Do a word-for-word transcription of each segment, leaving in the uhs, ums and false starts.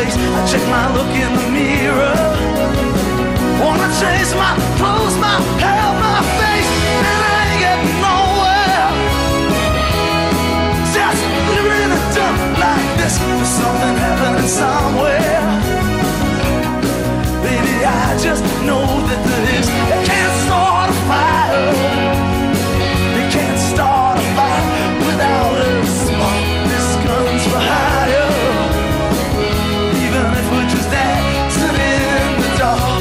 place. I check my look in the mirror. Wanna change my clothes, my hair, my face, and I ain't getting nowhere. Just living in a dump like this. There's something happening somewhere. Baby, I just know that there is. You can't start a fire. You can't start a fire without a spark. This gun's for hire. Even if we're just dancing in the dark.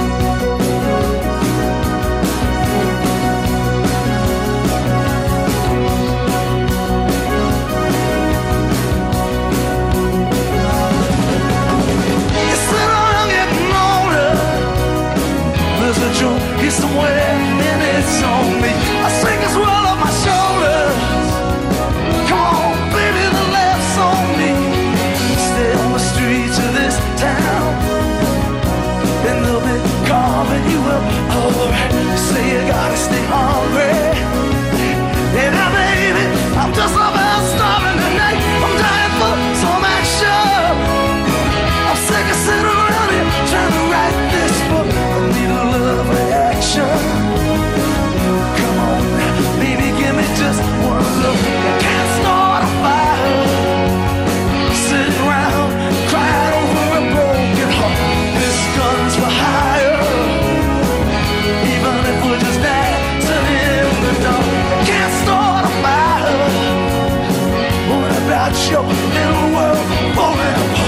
It's somewhere and it's on me. I sing this world off my shoulders. Come on, baby, the laugh's on me. Stay on the streets of this town, and they'll be carving you up. Alright, say you gotta stay hungry. And now, baby, I'm just about starving tonight. I'm dying for some action. I'm sick of sitting around here trying to write this book. I need a love reaction. Come on, baby, give me just one look. I can't start a fire. Sitting around crying over a broken heart. This gun's for hire. Even if we're just dancing in the dark. I can't start a fire. What about your little world falling apart?